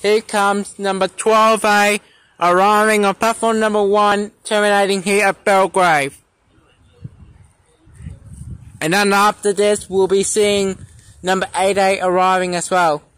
Here comes number 12A, arriving on platform number 1, terminating here at Belgrave. And then after this, we'll be seeing number 8A arriving as well.